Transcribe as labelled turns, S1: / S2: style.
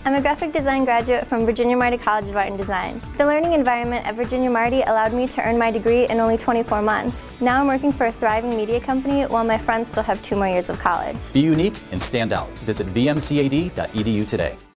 S1: I'm a graphic design graduate from Virginia Marty College of Art and Design. The learning environment at Virginia Marty allowed me to earn my degree in only 24 months. Now I'm working for a thriving media company while my friends still have 2 more years of college.
S2: Be unique and stand out. Visit vmcad.edu today.